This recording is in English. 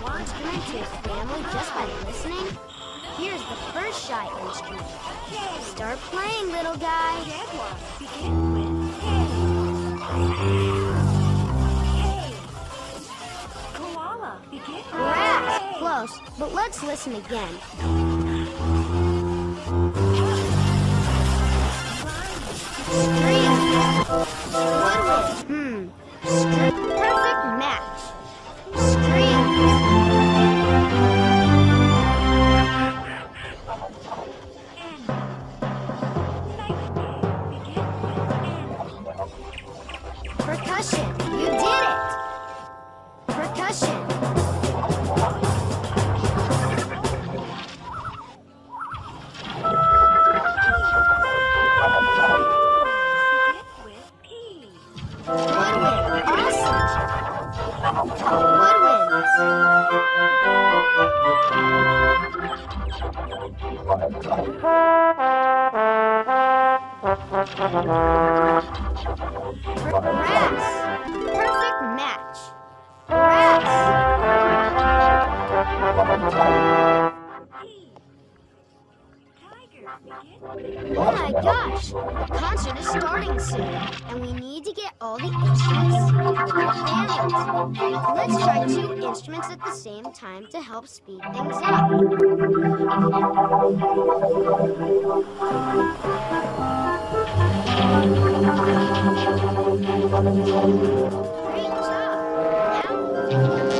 instrument to his family just by listening? Here's the first shy instrument. Start playing, little guy. Begin with K. Koala. Begin with Grass. Close, but let's listen again. Stream. Woodwind. Perfect match. Percussion. You did it. Percussion. Woodwind. Awesome. Grass. Perfect match. Grass. Oh my gosh! The concert is starting soon, and we need to get all the instruments with their families. Let's try 2 instruments at the same time to help speed things up. Great job! Now